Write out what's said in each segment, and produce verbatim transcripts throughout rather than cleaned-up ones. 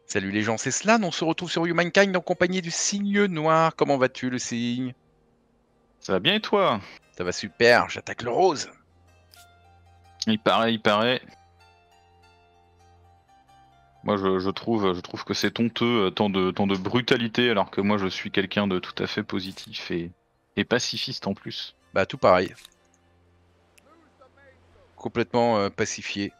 Salut les gens, c'est Slan, on se retrouve sur Humankind en compagnie du Cygne Noir. Comment vas-tu le cygne? Ça va bien et toi? Ça va super, j'attaque le rose. Il paraît, il paraît. Moi je, je trouve, je trouve que c'est honteux, euh, tant de, tant de brutalité, alors que moi je suis quelqu'un de tout à fait positif et, et pacifiste en plus. Bah tout pareil. Complètement euh, pacifié.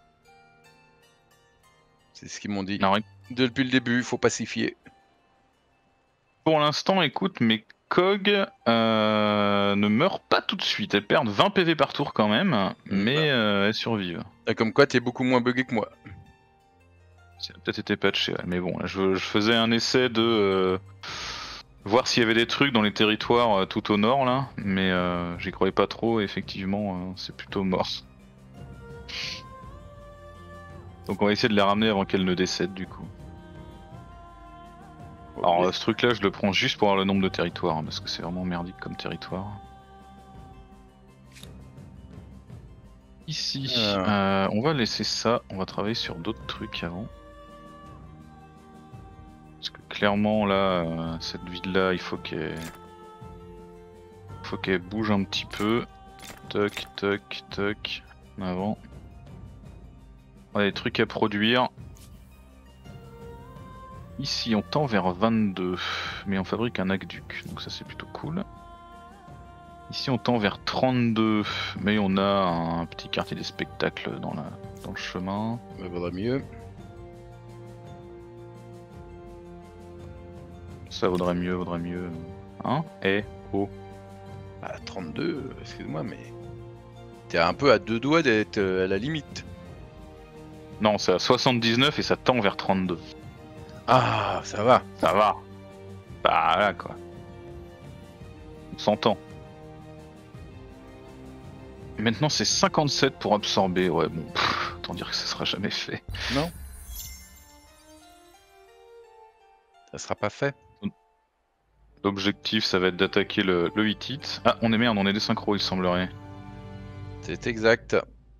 C'est ce qu'ils m'ont dit. Alors, Depuis le début, il faut pacifier. pour l'instant, écoute, mes cogs euh, ne meurent pas tout de suite. Elles perdent vingt P V par tour quand même, Mm, bah. mais euh, elles survivent. Et comme quoi, t'es beaucoup moins buggé que moi. Ça a peut-être été patché, ouais. Mais bon, là, je, je faisais un essai de euh, voir s'il y avait des trucs dans les territoires euh, tout au nord là, mais euh, j'y croyais pas trop, et effectivement, euh, c'est plutôt mort. Donc on va essayer de les ramener avant qu'elles ne décèdent du coup. Alors euh, ce truc là je le prends juste pour avoir le nombre de territoires, hein, parce que c'est vraiment merdique comme territoire. Ici, Euh, euh, on va laisser ça, on va travailler sur d'autres trucs avant. Parce que clairement là, euh, cette ville là, il faut qu'elle faut qu'elle bouge un petit peu. Toc, toc, toc, en avant. On a des trucs à produire. Ici on tend vers vingt-deux, mais on fabrique un aqueduc, donc ça c'est plutôt cool. Ici on tend vers trente-deux, mais on a un petit quartier des spectacles dans, la... dans le chemin. Ça vaudrait mieux. Ça vaudrait mieux, vaudrait mieux. Hein? Eh, oh. Bah trente-deux, excuse-moi, mais... T'es un peu à deux doigts d'être euh, à la limite. Non, c'est à soixante-dix-neuf et ça tend vers trente-deux. Ah, ça va. Ça va. Bah là quoi. On s'entend. Maintenant c'est cinquante-sept pour absorber. Ouais bon, pff, autant dire que ça sera jamais fait. Non. Ça sera pas fait. L'objectif ça va être d'attaquer le, le huit hits. Ah on est merde, on est des synchros il semblerait. C'est exact.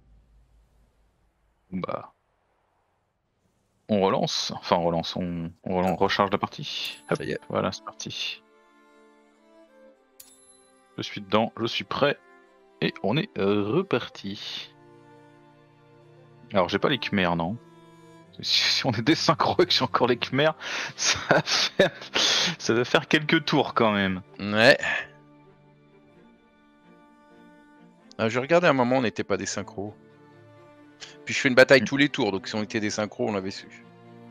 Bah... On relance, enfin on relance, on, on relance, recharge la partie. Hop, Ça y est. voilà c'est parti. Je suis dedans, je suis prêt. Et on est reparti. Alors j'ai pas les Khmers non. Si on est désynchro et que j'ai encore les Khmers, ça va faire, ça va faire quelques tours quand même. Ouais. Ah, je regardais un moment, on n'était pas des synchros. Puis je fais une bataille tous les tours, donc si on était des synchros, on l'avait su.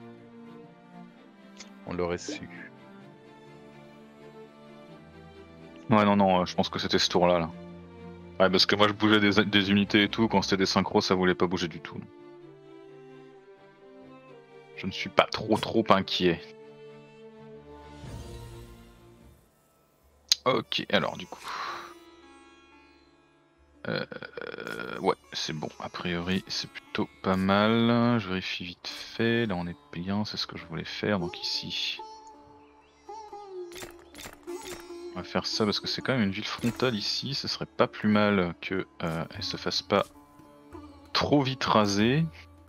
On l'aurait su. Ouais non non, je pense que c'était ce tour là là. Ouais parce que moi je bougeais des, des unités et tout, quand c'était des synchros ça voulait pas bouger du tout. Je ne suis pas trop trop inquiet. Ok, alors du coup... Euh, ouais, c'est bon, a priori c'est plutôt pas mal. Je vérifie vite fait, là on est bien, c'est ce que je voulais faire, donc ici... On va faire ça parce que c'est quand même une ville frontale ici, ce serait pas plus mal que euh, elle se fasse pas trop vite raser.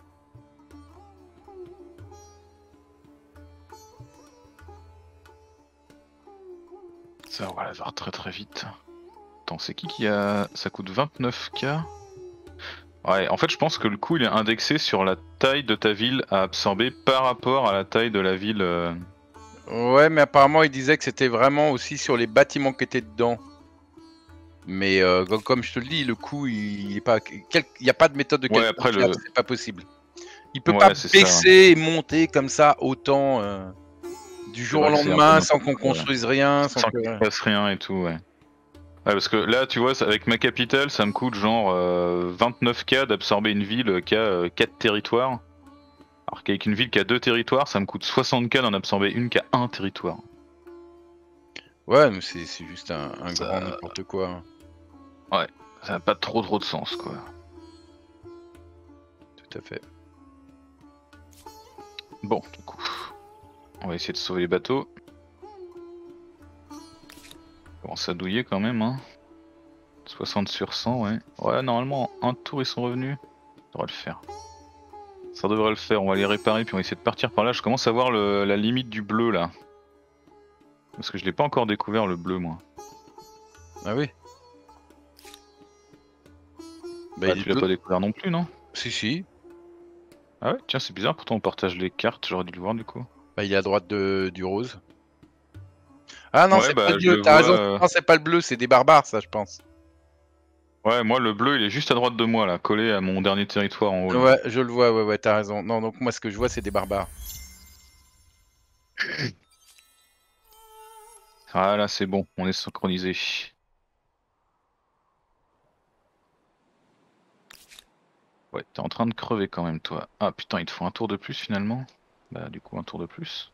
Ça on va la voir très très vite. Attends, c'est qui qui a... Ça coûte vingt-neuf K. Ouais, en fait je pense que le coût il est indexé sur la taille de ta ville à absorber par rapport à la taille de la ville... Euh... Ouais, mais apparemment, il disait que c'était vraiment aussi sur les bâtiments qui étaient dedans. Mais euh, comme- comme je te le dis, le coût, il est pas, quel- il n'y a pas de méthode de Ouais, calcul après fiable, le... c'est pas possible. Il peut pas Ouais, c'est ça. baisser et monter comme ça autant euh, du C'est jour au vrai que c'est un peu lendemain sans qu'on n'importe quoi. construise rien, sans Sans que. qu'il se passe rien et tout, ouais. Ouais, parce que là, tu vois, avec ma capitale, ça me coûte genre euh, vingt-neuf K d'absorber une ville qui a euh, quatre territoires. Alors qu'avec une ville qui a deux territoires, ça me coûte soixante K d'en absorber une qui a un territoire. Ouais, mais c'est c'est juste un, un Ça... grand n'importe quoi. Ouais, ça n'a pas trop trop de sens, quoi. Tout à fait. Bon, du coup, on va essayer de sauver les bateaux. Bon, ça douillait quand même, hein. soixante sur cent, ouais. Ouais, normalement, un tour ils sont revenus. Ça devrait le faire. Ça devrait le faire, on va les réparer puis on va essayer de partir par là. Je commence à voir le, la limite du bleu là. Parce que je l'ai pas encore découvert le bleu moi. Ah oui. Bah, Bah, il tu est l'as bleu. pas découvert non plus non? Si, si. Ah ouais, tiens c'est bizarre, pourtant on partage les cartes, j'aurais dû le voir du coup. Bah, il est à droite de... du rose. Ah non, Ouais c'est pas bah le je bleu, le t'as vois... raison. euh, Non, c'est pas le bleu, c'est des barbares, ça, je pense. Ouais moi le bleu il est juste à droite de moi là, collé à mon dernier territoire en haut là. Ouais, je le vois, ouais, ouais, t'as raison. Non, donc moi, ce que je vois, c'est des barbares. Ah là c'est bon, on est synchronisé. Ouais, t'es en train de crever quand même toi. Ah putain, il te faut un tour de plus finalement. Bah du coup un tour de plus.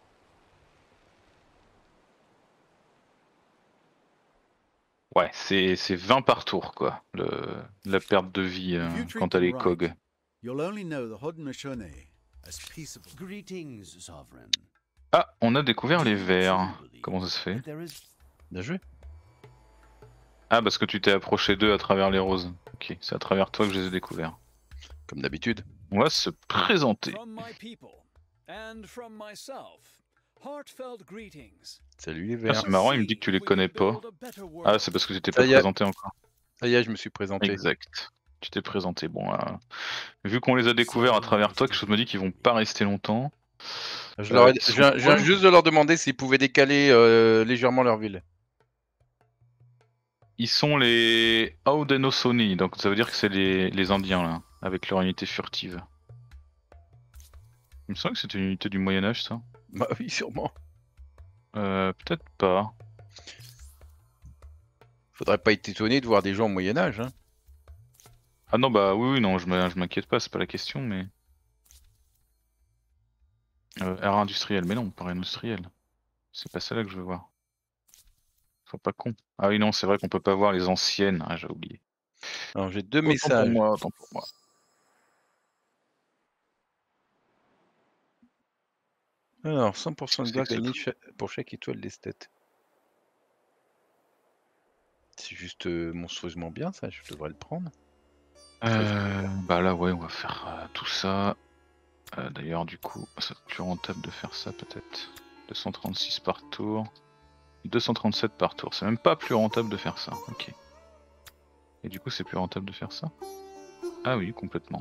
Ouais, c'est c'est vingt par tour quoi, le, la perte de vie euh, If you quand treat t'as them les right, cogs. you'll only know the Haudenosaunee as peaceable. Greetings, Sovereign. Ah, on a découvert les Do you verts. truly believe Comment ça se fait? that there is Bien joué. Ah parce que tu t'es approché d'eux à travers les roses. Ok, c'est à travers toi que je les ai découverts. Comme d'habitude. On va se présenter. From my people and from myself, heartfelt greetings. Salut les Ah, verts. c'est marrant, il me dit que tu les connais pas. Ah c'est parce que tu t'es Ça pas y est. présenté encore. Ça y est, je me suis présenté. Exact. Tu t'es présenté. Bon, euh, vu qu'on les a découverts à travers toi, quelque chose me dit qu'ils vont pas rester longtemps. Je, leur ai- Euh, ils je sont viens, je viens quoi juste de leur demander s'ils pouvaient décaler euh, légèrement leur ville. Ils sont les Haudenosaunee, donc ça veut dire que c'est les, les Indiens là, avec leur unité furtive. Il me semble que c'était une unité du Moyen-Âge ça. Bah oui, sûrement. Euh, peut-être pas. Faudrait pas être étonné de voir des gens au Moyen-Âge. Hein. Ah non, bah oui, oui non, je m'in- je m'inquiète pas, c'est pas la question, mais. Euh, ère industrielle, mais non, pas industrielle. C'est pas celle-là que je veux voir. Sois pas con. Ah oui, non, c'est vrai qu'on peut pas voir les anciennes, ah j'ai oublié. Alors j'ai deux Autant pour messages. moi, autant pour moi. Alors, cent pour cent de C'est gloire que ce gagnée truc. cha- pour chaque étoile d'esthète. C'est juste euh, monstrueusement bien ça, je devrais le prendre. Euh, bah là, ouais, on va faire euh, tout ça. Euh, D'ailleurs, du coup, c'est plus rentable de faire ça peut-être. deux cent trente-six par tour. deux cent trente-sept par tour. C'est même pas plus rentable de faire ça. Ok. Et du coup, c'est plus rentable de faire ça? Ah oui, complètement.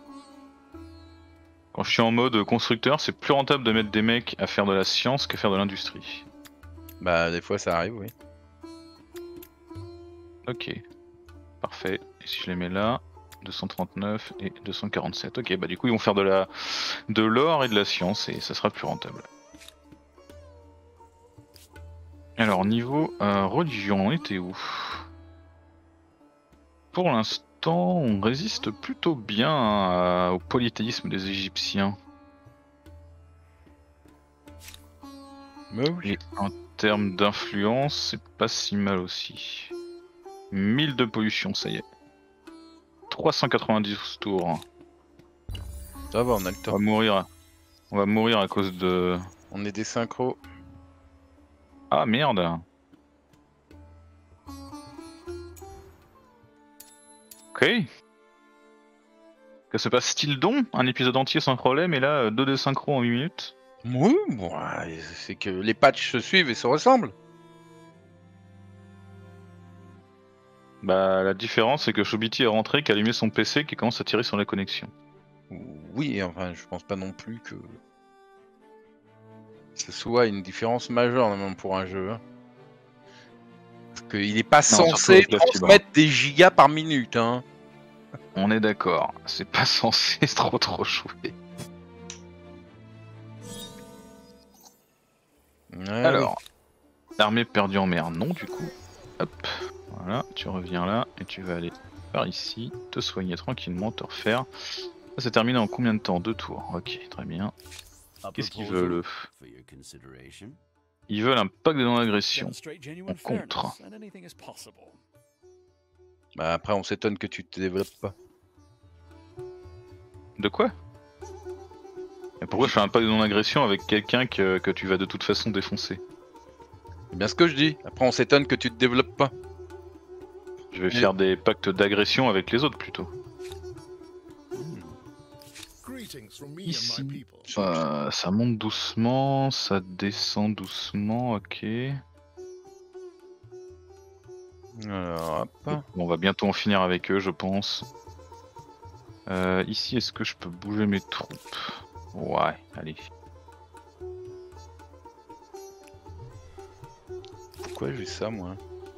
Quand je suis en mode constructeur, c'est plus rentable de mettre des mecs à faire de la science qu'à faire de l'industrie. Bah des fois ça arrive, oui. Ok. Parfait. Et si je les mets là, deux cent trente-neuf et deux cent quarante-sept. Ok, bah du coup ils vont faire de la de l'or et de la science et ça sera plus rentable. Alors niveau euh, religion, on était où? Pour l'instant, on résiste plutôt bien à- au polythéisme des Égyptiens. Mais oui. Et en termes d'influence, c'est pas si mal aussi. mille de pollution, ça y est. trois cent quatre-vingt-dix tours. Ça va, on a le On temps. va mourir. On va mourir à cause de. On est des synchros. Ah merde. Ok. Que se passe-t-il donc? Un épisode entier sans problème et là deux des synchros en huit minutes. Oui, bon, ouais, c'est que les patchs se suivent et se ressemblent. Bah la différence c'est que Chobiti est rentré, qui a allumé son P C, qui commence à tirer sur la connexion. Oui, enfin, je pense pas non plus que ce soit une différence majeure même pour un jeu. Hein. Parce qu'il est pas surtout censé avec la fibre. transmettre des gigas par minute. Hein. On est d'accord, c'est pas censé trop trop jouer. Ouais, Alors, armée perdue en mer, non du coup. Hop, voilà, tu reviens là et tu vas aller par ici, te soigner tranquillement, te refaire. Ça c'est terminé en combien de temps? Deux tours, ok, très bien. a Qu'est-ce qu'ils proposal veulent? for your consideration? Ils veulent un pacte de non-agression. Demonstrate genuine En contre. fairness, and anything is possible. Bah après, on s'étonne que tu te développes pas. De quoi? Et pourquoi je fais un pacte de non-agression avec quelqu'un que, que tu vas de toute façon défoncer? C'est bien ce que je dis. Après, on s'étonne que tu te développes pas. Je vais Mais- faire des pactes d'agression avec les autres plutôt. Greetings from me and Ici, my people. euh, ça monte doucement, ça descend doucement, ok. Alors, hop. Bon, on va bientôt en finir avec eux, je pense. Euh, ici, est-ce que je peux bouger mes troupes? Ouais, allez. Pourquoi j'ai ça, moi?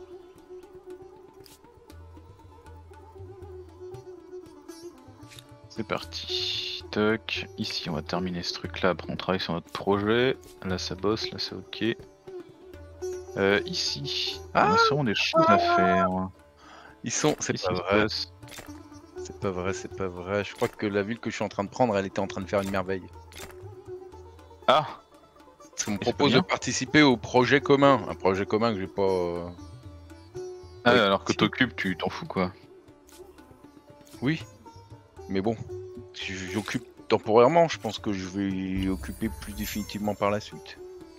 C'est parti. Toc. Ici, on va terminer ce truc-là. Après, on travaille sur notre projet. Là, ça bosse. Là, c'est ok. Euh, ici, on a sûrement des choses à faire. Ils sont. C'est Qu'est-ce pas qui se vrai. passe? C'est pas vrai, c'est pas vrai. Je crois que la ville que je suis en train de prendre, elle était en train de faire une merveille. Ah! Parce qu'on me Et c'est propose pas de bien. participer au projet commun. Un projet commun que j'ai pas. euh, Ah, Oui, alors que si. t'occupes, tu t'en fous quoi. Oui. Mais bon. Si j'occupe temporairement, je pense que je vais occuper plus définitivement par la suite.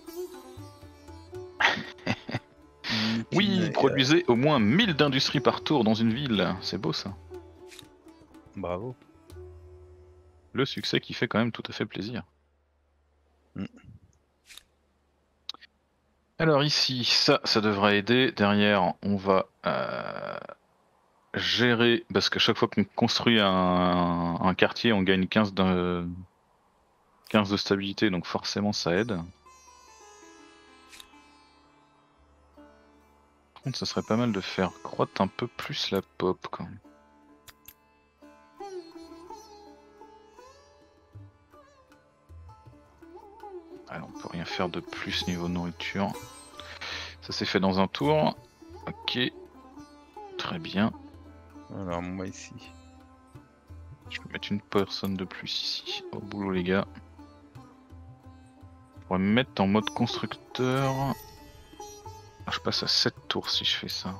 Oui, Mutiny, euh, produisez au moins mille d'industries par tour dans une ville. C'est beau ça. Bravo. Le succès qui fait quand même tout à fait plaisir. Mm. Alors ici, ça, ça devrait aider. Derrière, on va euh, gérer, parce qu'à chaque fois qu'on construit un, un quartier, on gagne quinze de, quinze de stabilité, donc forcément ça aide. Par contre, ça serait pas mal de faire croître un peu plus la pop quand même. Alors, on peut rien faire de plus niveau nourriture. Ça s'est fait dans un tour. Ok. Très bien. Alors moi ici. Je vais mettre une personne de plus ici. Au boulot les gars. Je pourrais me mettre en mode constructeur. Ah, je passe à sept tours si je fais ça.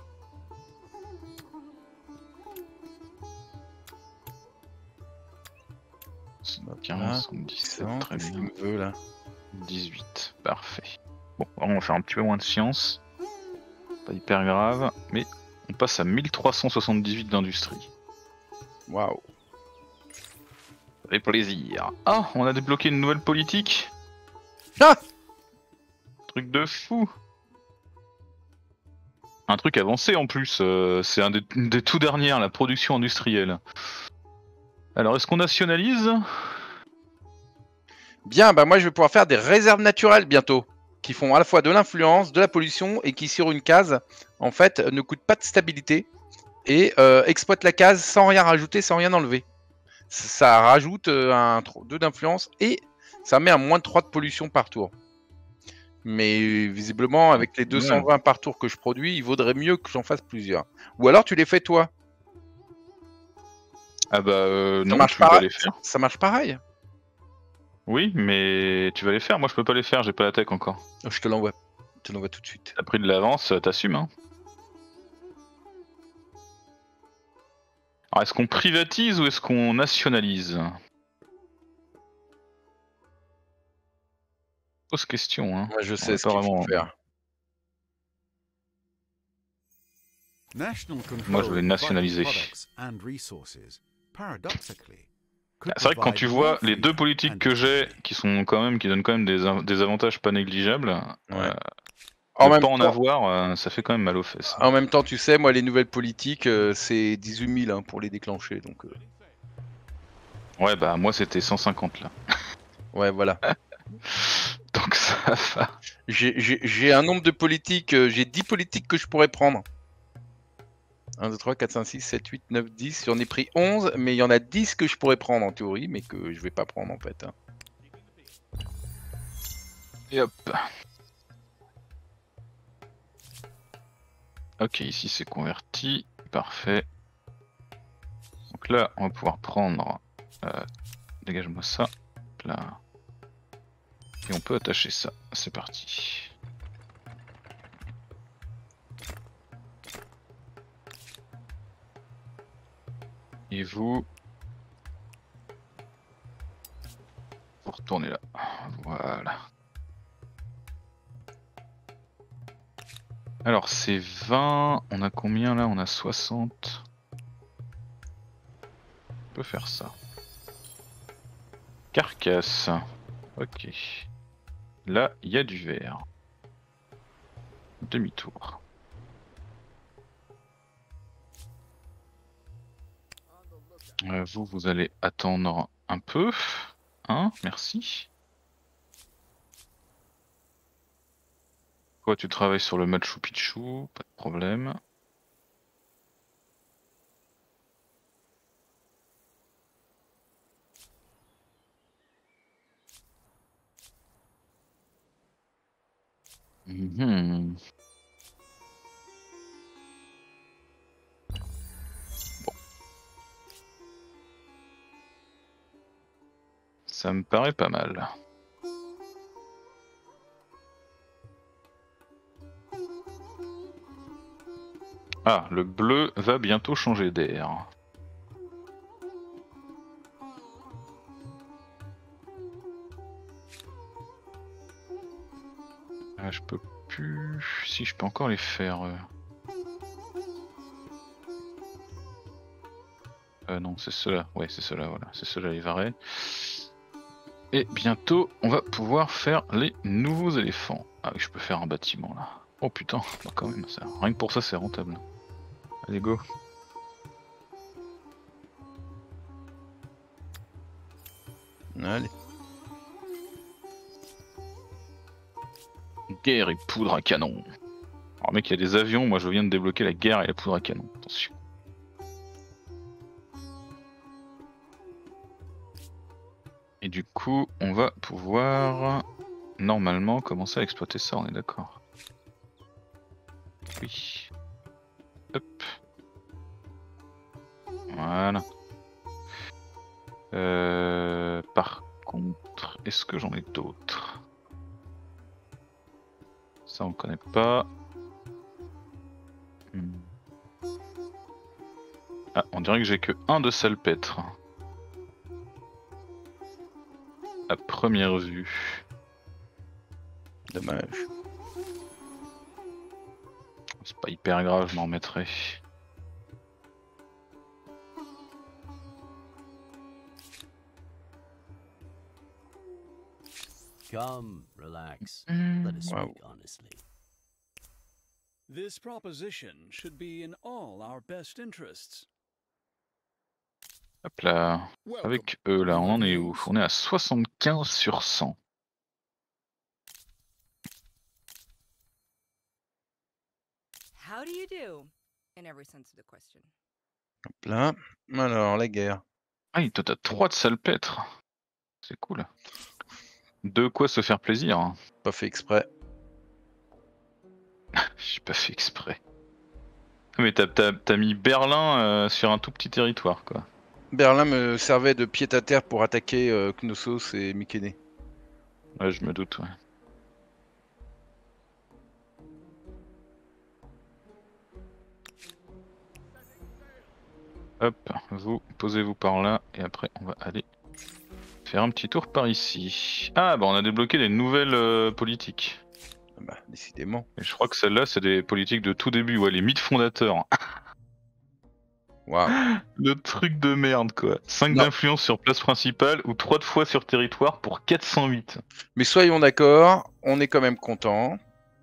quinze, soixante-dix-sept, très Qu'est-ce qu'il bien. me veut là? dix-huit, parfait. Bon, on va faire un petit peu moins de science. Pas hyper grave, mais on passe à mille trois cent soixante-dix-huit d'industrie. Waouh. Ça fait plaisir. Ah, on a débloqué une nouvelle politique. Ah! Truc de fou. Un truc avancé en plus, euh, c'est un des, une des tout dernières, la production industrielle. Alors, est-ce qu'on nationalise? Bien, bah moi je vais pouvoir faire des réserves naturelles bientôt, qui font à la fois de l'influence, de la pollution et qui sur une case, en fait, ne coûtent pas de stabilité et euh, exploitent la case sans rien rajouter, sans rien enlever. Ça rajoute euh, un deux d'influence et ça met un moins de trois de pollution par tour. Mais visiblement, avec les deux cent vingt par tour que je produis, il vaudrait mieux que j'en fasse plusieurs. Ou alors tu les fais toi. Ah bah euh, Ça non, marche tu vas pareil. les faire. Ça marche pareil. Oui, mais tu vas les faire. Moi, je peux pas les faire. J'ai pas la tech encore. Je te l'envoie. Je te l'envoie tout de suite. T'as pris de l'avance, t'assumes. Hein. Alors, est-ce qu'on privatise ou est-ce qu'on nationalise? Pose question. Hein. Moi je On sais a ce pas qu'il vraiment... faut faire. National Moi, je control vais of nationaliser. vital products and resources, paradoxically, could C'est vrai que quand provide tu more vois les freedom deux politiques and que j'ai, autonomy. qui sont quand même, qui donnent quand même des, av- des avantages pas négligeables, Ouais. euh, En ne même pas en temps, avoir, euh, ça fait quand même mal aux fesses. en même temps, tu sais, moi les nouvelles politiques, euh, c'est dix-huit mille hein, pour les déclencher. Donc, euh, Ouais, bah moi c'était cent cinquante là. ouais, voilà. Donc ça va. J'ai- J'ai j'ai un nombre de politiques, euh, j'ai dix politiques que je pourrais prendre. un, deux, trois, quatre, cinq, six, sept, huit, neuf, dix. J'en ai pris onze, mais il y en a dix que je pourrais prendre en théorie, mais que je vais pas prendre en fait. hein. Et hop. Ok, ici c'est converti. Parfait. Donc là, on va pouvoir prendre... Euh, dégage-moi ça. Hop là. Et on peut attacher ça. C'est parti. Et vous... Vous retournez là. Voilà. Alors c'est vingt, on a combien là? On a soixante. On peut faire ça. Carcasse. Ok. Là, il y a du vert. Demi-tour. Euh, vous, vous allez attendre un peu. Hein, merci. Toi, tu travailles sur le Machu Picchu, pas de problème. Mhm. Bon. Ça me paraît pas mal. Ah, le bleu va bientôt changer d'air. Ah, je peux plus... Si, je peux encore les faire. Euh, euh non, c'est ceux-là. Ouais, c'est ceux-là, voilà. C'est ceux-là, les varets. Et bientôt, on va pouvoir faire les nouveaux éléphants. Ah oui, je peux faire un bâtiment, là. Oh putain, bah, quand même, ça... rien que pour ça, c'est rentable. Allez, go. Allez. Guerre et poudre à canon. Alors mec, il y a des avions, moi je viens de débloquer la guerre et la poudre à canon. Attention. Et du coup, on va pouvoir normalement commencer à exploiter ça, on est d'accord. Oui. Hop. Voilà. Euh, par contre, est-ce que j'en ai d'autres? Ça on connaît pas. Hmm. Ah, on dirait que j'ai que un de salpêtre. À première vue. Dommage. C'est pas hyper grave, je m'en remettrai. Come, relax. Mm. Let us Wow. speak honestly. This proposition should be in all our best interests. Hop là. Welcome. Avec eux là, on en est où? On est à soixante-quinze sur cent. How do you do? In every sense of the question. Hop là. Alors, la guerre. Ah, toi t'as trois de salpêtre. C'est cool. De quoi se faire plaisir. Pas fait exprès. J'ai pas fait exprès. Mais t'as, t'as, t'as mis Berlin euh, sur un tout petit territoire quoi. Berlin me servait de pied-à-terre pour attaquer euh, Knossos et Mykéné. Ouais, je me doute, ouais. Hop, vous posez-vous par là et après on va aller faire un petit tour par ici. Ah bah on a débloqué des nouvelles euh, politiques. Bah, décidément. Et je crois que celles-là c'est des politiques de tout début, ouais, les mythes fondateurs. Waouh. Le truc de merde quoi. cinq Non. d'influence sur place principale ou trois de fois sur territoire pour quatre cent huit. Mais soyons d'accord, on est quand même content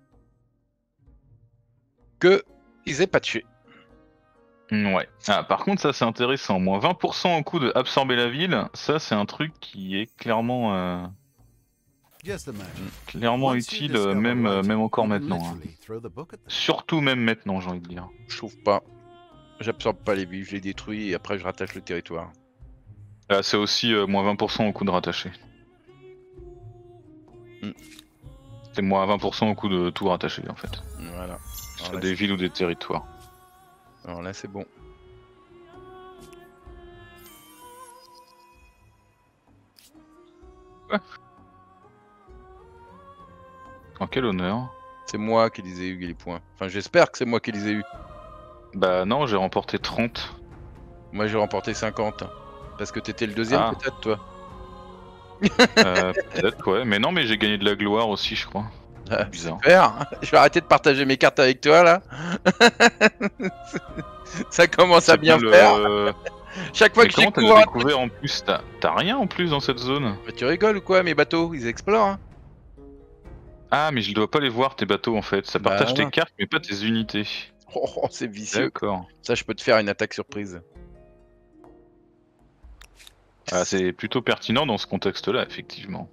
que ils aient pas tué. Ouais. Ah, par contre, ça c'est intéressant. Moins vingt pour cent au coût de absorber la ville. Ça, c'est un truc qui est clairement, euh, Just imagine. clairement Once you utile, discover euh, même, euh, writing, même encore you can maintenant. hein. literally throw the book at them. Surtout même maintenant, j'ai envie de dire. Je trouve pas. J'absorbe pas les villes, je les détruis et après je rattache le territoire. Là, c'est aussi euh, moins vingt pour cent au coût de rattacher. Mm. C'est moins vingt pour cent au coût de tout rattacher en fait. Voilà. Sur Alors là, des c'est- villes ou des territoires. Alors là, c'est bon. En quel honneur? C'est moi qui les ai eu les points. Enfin, j'espère que c'est moi qui les ai eu. Bah non, j'ai remporté trente. Moi, j'ai remporté cinquante. Parce que t'étais le deuxième, Ah. peut-être, toi. Euh, Peut-être, ouais. Mais non, mais j'ai gagné de la gloire aussi, je crois. Ah, Bizarre. super. Je vais arrêter de partager mes cartes avec toi, là. Ça commence à Ça bien s'appelle, faire. euh, Chaque fois Mais que comment je t'as découvre un truc- découvert en plus? T'as t'as rien en plus dans cette zone? Mais tu rigoles ou quoi, mes bateaux, ils explorent, hein. Ah, mais je dois pas les voir tes bateaux en fait. Ça Bah partage tes non. cartes, mais pas tes unités. Oh, oh, c'est vicieux. D'accord. Ça, je peux te faire une attaque surprise. Ah, c'est plutôt pertinent dans ce contexte-là, effectivement.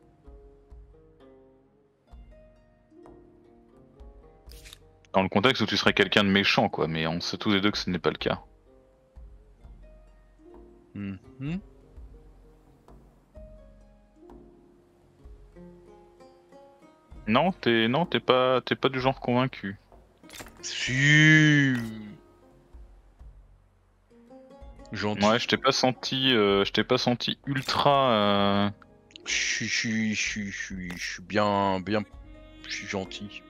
Dans le contexte où tu serais quelqu'un de méchant, quoi, mais on sait tous les deux que ce n'est pas le cas. Mhm. Non, t'es non, t'es pas, t'es pas du genre convaincu. Si. Gentil. Ouais, je t'ai pas senti, euh, je t'ai pas senti ultra. Euh... Je suis, je suis, je suis, je suis, je suis bien, bien, je suis gentil.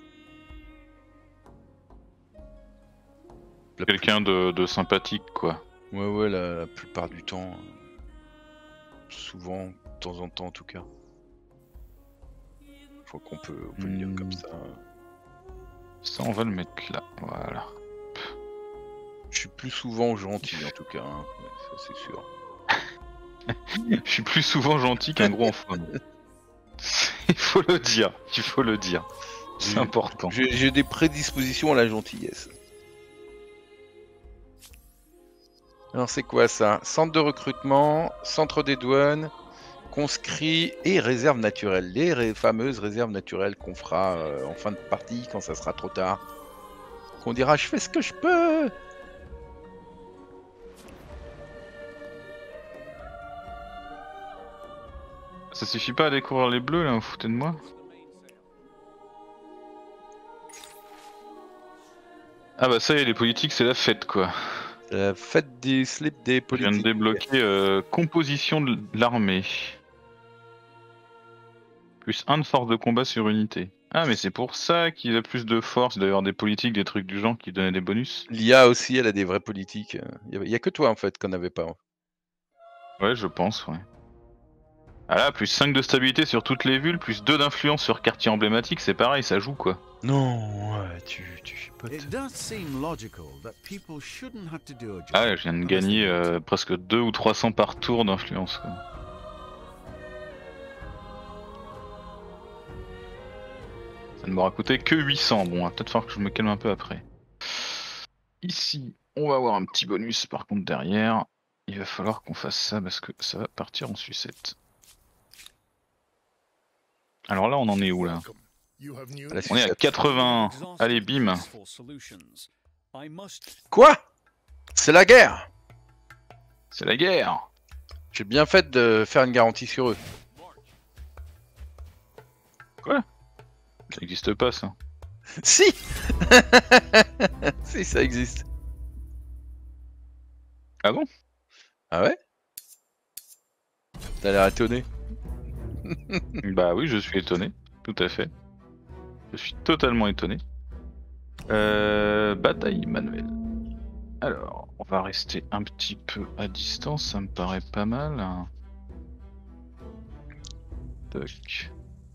La Quelqu'un de, de sympathique, quoi. plus- Ouais, ouais, la, la plupart du temps. euh, Souvent, de temps en temps en tout cas. Je crois qu'on peut, on peut le dire comme Hmm. ça. Ça, on va le mettre là. Voilà. Je suis plus souvent gentil en tout cas, hein. Ouais, ça c'est sûr. Je suis plus souvent gentil qu'un gros enfant. Il faut le dire. Il faut le dire. C'est Oui. important. J'ai j'ai des prédispositions à la gentillesse. Alors c'est quoi ça? Centre de recrutement, centre des douanes, conscrits et réserve naturelle. Les ré- fameuses réserves naturelles qu'on fera euh, en fin de partie quand ça sera trop tard. Qu'on dira je fais ce que je peux. Ça suffit pas à découvrir les bleus là, vous foutez de moi? Ah bah ça y est, les politiques c'est la fête quoi. C'est la fête des slips des Je viens politiques. de débloquer euh, composition de l'armée. Plus un de force de combat sur unité. Ah mais c'est pour ça qu'il a plus de force, d'ailleurs des politiques, des trucs du genre qui donnaient des bonus. L'I A aussi, elle a des vraies politiques. Il y a, y a que toi en fait qu'on n'avait pas. Ouais je pense, ouais. Ah là, plus cinq de stabilité sur toutes les villes, plus deux d'influence sur quartier emblématique, c'est pareil, ça joue quoi. Non, ouais, tu, tu chipotes. It does seem logical that people shouldn't have to do a job. Ah ouais, je viens de unless gagner they want euh, to. presque deux ou trois cents par tour d'influence quoi. Ça ne m'aura coûté que huit cents, bon, il va peut-être falloir que je me calme un peu après. Ici, on va avoir un petit bonus par contre derrière. Il va falloir qu'on fasse ça parce que ça va partir en sucette. Alors là, on en est où là? À la On est à sucette. quatre-vingts. Allez, bim. I must Quoi? C'est la guerre. C'est la guerre. J'ai bien fait de faire une garantie sur eux. Ça n'existe pas ça. Si. Si, ça existe. Ah bon? Ah ouais? T'as l'air étonné. Bah oui, je suis étonné. Tout à fait. Je suis totalement étonné. Euh, bataille manuelle. Alors, on va rester un petit peu à distance, ça me paraît pas mal. Toc.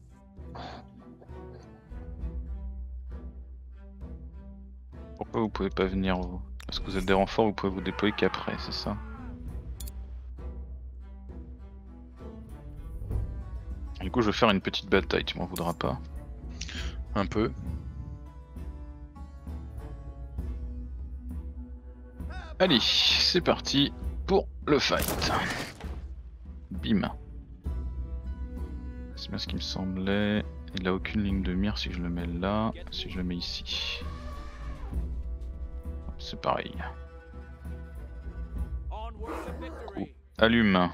Pourquoi vous pouvez pas venir vous? Parce que vous êtes des renforts, vous pouvez vous déployer qu'après, c'est ça? Du coup, je vais faire une petite bataille, tu m'en voudras pas. Un peu. Allez, c'est parti pour le fight. Bim. C'est bien ce qui me semblait. Il a aucune ligne de mire si je le mets là, si je le mets ici. C'est pareil. Coup. Allume.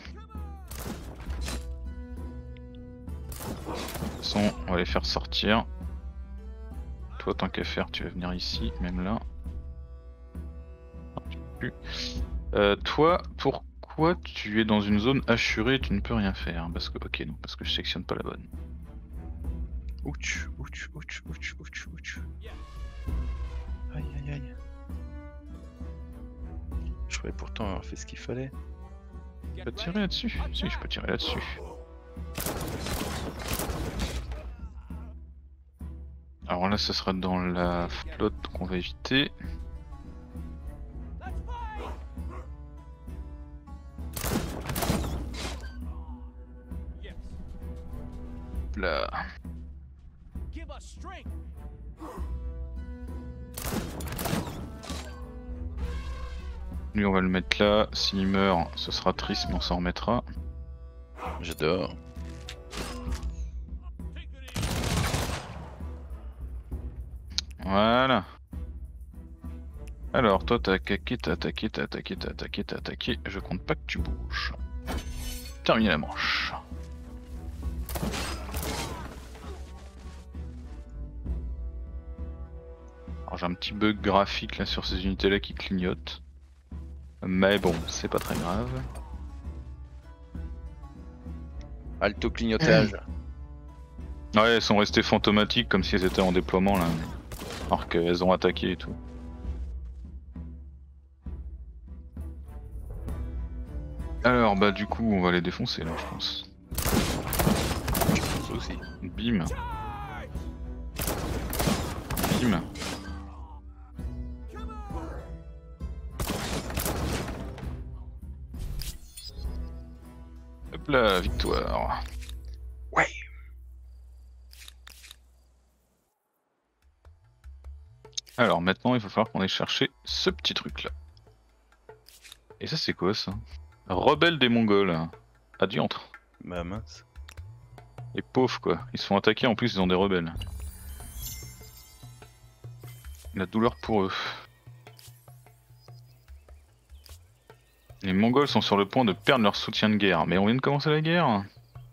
De toute façon, on va les faire sortir. Toi, tant qu'à faire, tu vas venir ici, même là. Euh, toi, pourquoi tu es dans une zone assurée et tu ne peux rien faire? Parce que, ok, non, parce que je sectionne pas la bonne. Ouch, ouch, ouch, ouch, ouch, ouch. Aïe, aïe, aïe. Je pourrais pourtant avoir fait ce qu'il fallait. Je peux tirer là-dessus? Si, je peux tirer là-dessus. Alors là, ce sera dans la flotte qu'on va éviter. là. Give us strength. Lui on va le mettre là, s'il meurt ce sera triste mais on s'en remettra. J'adore. Voilà. Alors toi t'as attaqué, t'as attaqué, t'as attaqué, t'as attaqué, t'as attaqué, je compte pas que tu bouges. Terminé la manche. Alors j'ai un petit bug graphique là sur ces unités là qui clignotent. Mais bon, c'est pas très grave. Alto clignotage. Ouais, elles sont restées fantomatiques comme si elles étaient en déploiement là. Alors qu'elles ont attaqué et tout. Alors bah du coup on va les défoncer là je pense. Ça aussi. Bim. Bim. Hop là, victoire. Ouais. Alors maintenant il va falloir qu'on aille chercher ce petit truc là. Et ça c'est quoi ça? Rebelle des Mongols. Ah diantre. Bah mince. Les pauvres quoi, ils se font attaquer en plus ils ont des rebelles. La douleur pour eux. Les Mongols sont sur le point de perdre leur soutien de guerre, mais on vient de commencer la guerre.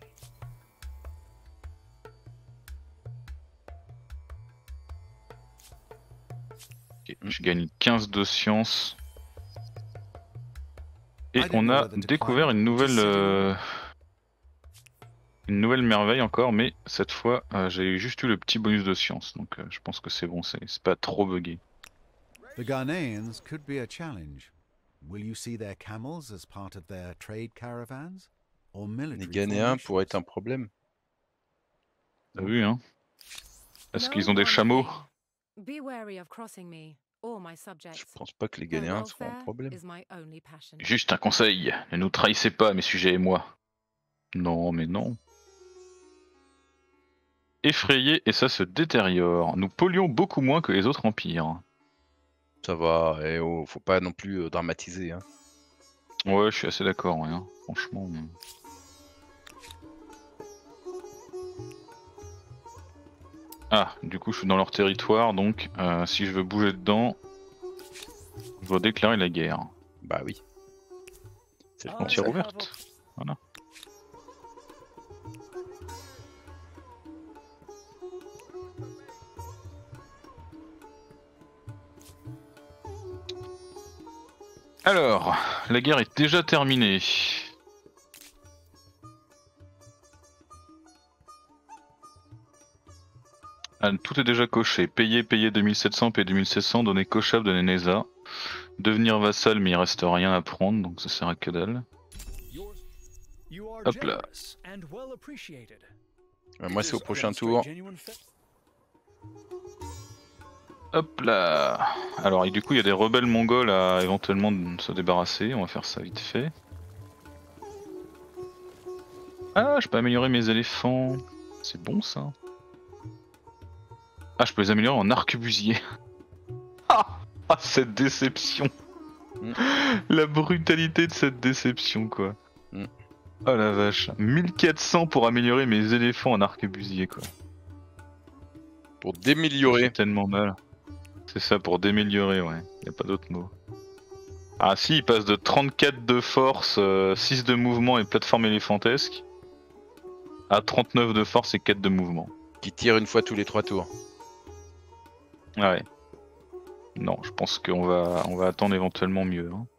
Ok, je gagne quinze de science. Et on a découvert une nouvelle euh, une nouvelle merveille encore, mais cette fois euh, j'ai juste eu le petit bonus de science, donc euh, je pense que c'est bon, c'est pas trop buggé. The Ghanaians could be a challenge. Will you see their camels as part of their trade caravans or military Les Ghanéens formations? pourraient être un problème. T'as vu hein? Est-ce Know qu'ils ont des one chameaux? thing. Be wary of crossing me or my Je subjects. pense pas que les Their Ghanéens seront un welfare problème. is my only passion. Juste un conseil, ne nous trahissez pas mes sujets et moi. Non mais non. Effrayé et ça se détériore. Nous polluons beaucoup moins que les autres empires. Ça va, eh oh, faut pas non plus euh, dramatiser. Hein. Ouais, je suis assez d'accord, ouais, hein. Franchement. euh. Ah, du coup, je suis dans leur territoire, donc euh, si je veux bouger dedans, je dois déclarer la guerre. Bah oui. C'est le I Frontière have ouverte. Voilà. Alors, la guerre est déjà terminée. Ah, tout est déjà coché. Payer, payer deux mille sept cents, payer deux mille sept cents, donner cochable, donner Neza. Devenir vassal, mais il reste rien à prendre, donc ça sert à que dalle. Yours. You are Hop là. generous and well appreciated. Euh, moi, It c'est au is prochain demonstrate tour. genuine fa- Hop là. Alors, et du coup, il y a des rebelles mongols à éventuellement se débarrasser. On va faire ça vite fait. Ah, je peux améliorer mes éléphants. C'est bon ça. Ah, je peux les améliorer en arquebusier. Ah, ah, cette déception. Mm. La brutalité de cette déception, quoi. Mm. Oh la vache. mille quatre cents pour améliorer mes éléphants en arquebusier, quoi. Pour J'ai déméliorer. tellement mal. C'est ça, pour déméliorer, ouais. Y a pas d'autre mot. Ah si, il passe de trente-quatre de force, euh, six de mouvement et plateforme éléphantesque à trente-neuf de force et quatre de mouvement. Qui tire une fois tous les trois tours. Ah ouais. Non, je pense qu'on va, on va attendre éventuellement mieux. Hein.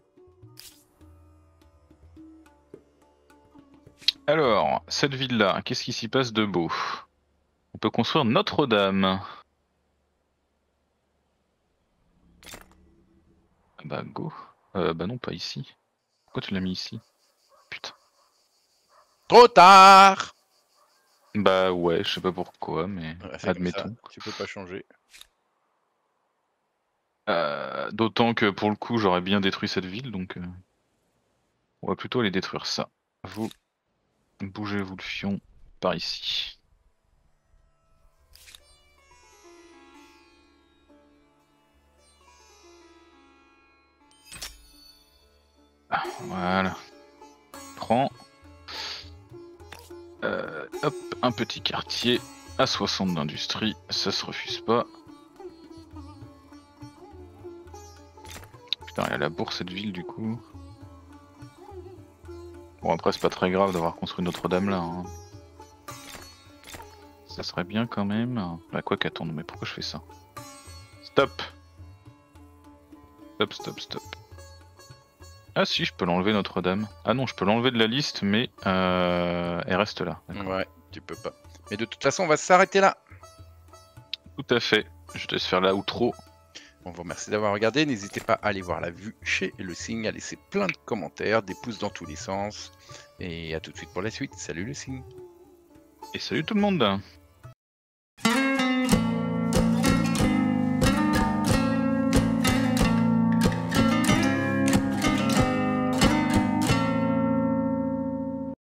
Alors, cette ville-là, qu'est-ce qui s'y passe de beau? On peut construire Notre-Dame. Bah go. Euh, bah non, pas ici. Pourquoi tu l'as mis ici? Putain. Trop tard. Bah ouais, je sais pas pourquoi, mais Ouais, c'est comme ça, admettons. tu peux pas changer. Euh, D'autant que pour le coup, j'aurais bien détruit cette ville, donc euh, on va plutôt aller détruire ça. Vous, bougez-vous le fion par ici. Voilà. Prends. Euh, hop, un petit quartier à soixante d'industrie, ça se refuse pas. Putain, il y a la bourse cette ville du coup. Bon après c'est pas très grave d'avoir construit Notre-Dame là. Hein. Ça serait bien quand même. Bah quoi qu'attendre, mais pourquoi je fais ça? Stop. Stop, stop, stop. Ah si, je peux l'enlever Notre-Dame. Ah non, je peux l'enlever de la liste, mais euh, elle reste là. Ouais, tu peux pas. Mais de toute façon, on va s'arrêter là. Tout à fait. Je te laisse faire la outro. On vous remercie d'avoir regardé. N'hésitez pas à aller voir la vue chez Le Signe, à laisser plein de commentaires, des pouces dans tous les sens. Et à tout de suite pour la suite. Salut Le Signe. Et salut tout le monde.